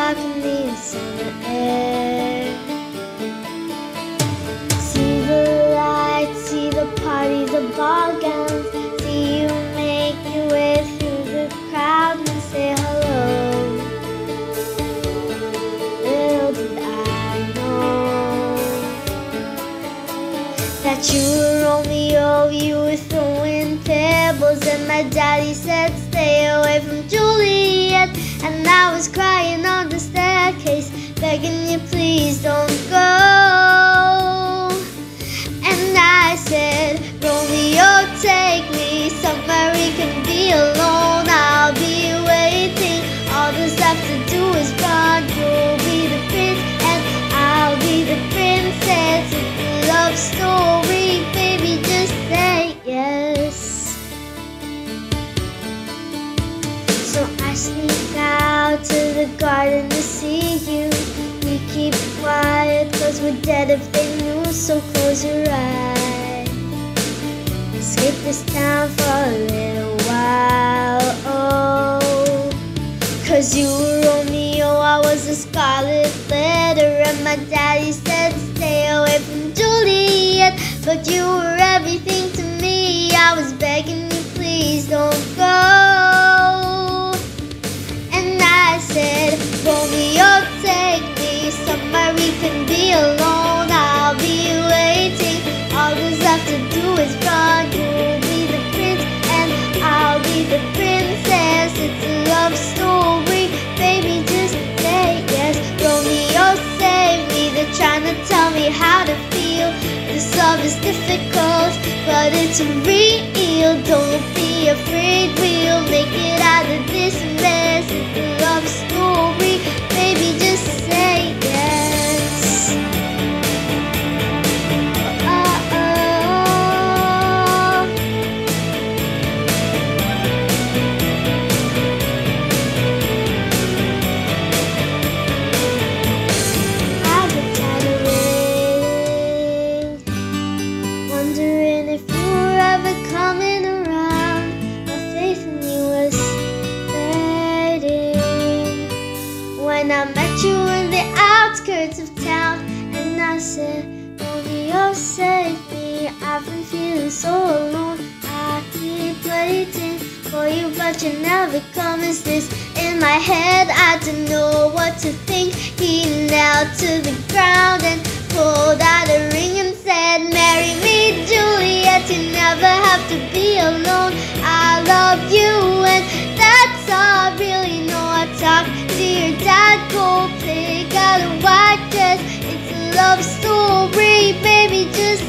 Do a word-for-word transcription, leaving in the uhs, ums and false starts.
balcony in summer air. See the lights, see the parties, the ball gowns. See you make your way through the crowd and say hello. Little did I know that you were Romeo, you were throwing pebbles, and my daddy said stay away from Juliet. And I was crying on the staircase, begging you please don't go. And I said, Romeo, take me somewhere we can be alone. I'll be waiting, all that's left to do is run. You'll be the prince and I'll be the princess. It's a love story, baby, just say yes. So I sneak out to the garden to see you. We keep quiet cause we're dead if they knew. So close your eyes, escape this town for a little while. Oh, cause you were Romeo, I was a scarlet letter, and my daddy said stay away from Juliet. But you were everything to me, I was begging you please don't go. And I said, Romeo, take me somewhere we can be alone. I'll be waiting, all that's left to do is run. You'll be the prince and I'll be the princess. It's a love story, baby, just say yes. Romeo, save me, they're trying to tell me how to feel. This love is difficult, but it's real. Don't be afraid, we'll make it out of this mess. It's a love story, baby, just say yes. Oh, oh. I've been tired of waiting, wondering if you were ever coming around. My faith in you was fading when I met you in the outskirts of town. And I said, Romeo, save me, I've been feeling so alone. I keep waiting for you, but you never come. Is this in my head? I don't know what to think. He knelt to the ground and pulled out a ring and said, marry me, Juliet, you never have to be alone. I love you and that's all I really know. I talk to your dad, go play, got a white dress. It's a love story, baby, just